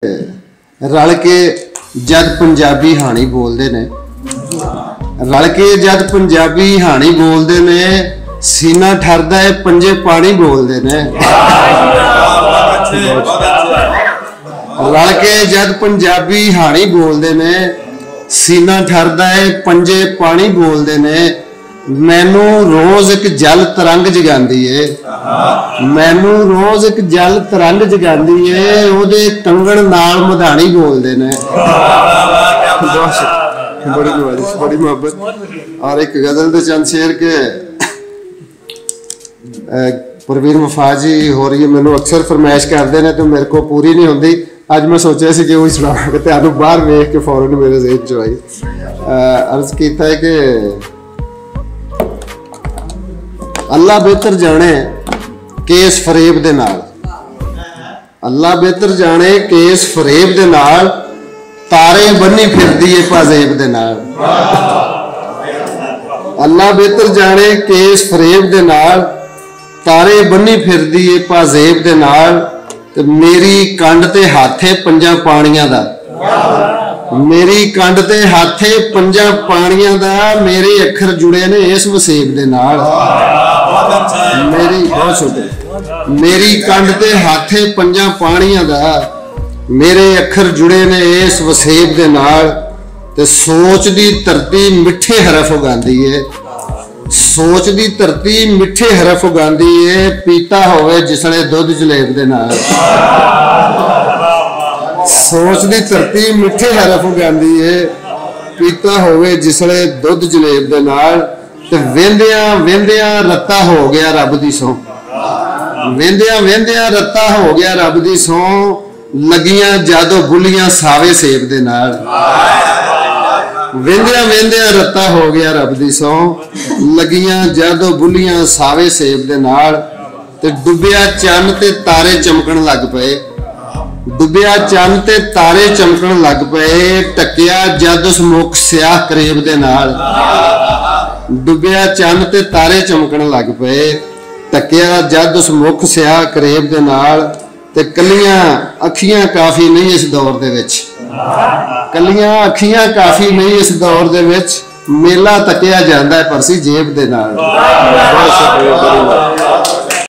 रल के जद पंजाबी हाणी बोलते ने, रल के जद पंजाबी हाणी बोलते ने, सीना ठरदा है पंजे पानी बोलते ने। रल के जद पंजाबी हाणी बोलते ने, सीना ठरदा है पंजे पानी बोलते ने। मैनू रोज एक जल तरंग जगांदी है, मैनू रोज एक जल तरंग जगांदी है। ओदे कंगण नाल मधानी बोलते ने। बड़ी मोहब्बत। और एक गजल दे चंद शेर के परवीन वफा जी हो रही है, मैनू अक्सर फरमाइश करते हैं तो मेरे को पूरी नहीं होती। अज मैं सोचा सी कि वो सुना तो बाहर वेख के फौरन मेरे जेहन च आई। अर्ज किया है कि अल्लाह बेहतर जाने केस फरेब दे नाल, अल्लाह बेहतर जाने केस फरेब दे नाल, तारे बन्नी फिरदी है पाजेब दे नाल। अल्लाह बेहतर जाने केस फरेब दे नाल, तारे बन्नी फिरदी है पाजेब दे नाल। ते मेरी कंड ते हाथे पंजा पानियां दा, मेरी कंड ते हाथे पंजा पानियां दा। मेरे अखर जुड़े ने इस वसेब दे नाल। मेरी बहुत छोटे मेरी कंड ते हाथे पंजा पानियां दा, मेरे अखर जुड़े ने इस वसेब दे नाल। ते सोच दी धरती मिठे हरफ उगांदी है, सोच दी धरती मिठे हरफ उगांदी है। पीता होवे जिसने दुध जलेब दे नाल, सोच दी धरती मिठे हरफ उगांदी है। पीता होवे जिसने दुध जलेब दे नाल। ते वेंदियां वेंदियां रत्ता हो गया रब दी सौं, वेंदियां वेंदियां रत्ता हो गया रब दी सौं। लगियां जादो बुलियां सावे सेब दे नाल, वेंदियां वेंदियां रत्ता हो गया रब दी सौं। लगियां जादो बुलियां सावे सेब दे नाल। ते डुबिया चन्न ते तारे चमकण लग पए, डुबिया चन्न ते तारे चमकण लग पए। टकिया जद उस मुख स्याह करेब दे नाल, डुबिया चन्न ते तारे चमकण लग पे। टकिया जद उस मुख स्याह करेब दे नाल। ते कलियां अखियां काफी नहीं इस दौर दे विच, कलियां अखियां काफी नहीं इस दौर दे विच। मेला तकिया जांदा है परसी जेब दे नाल। बहुत शुक्रिया।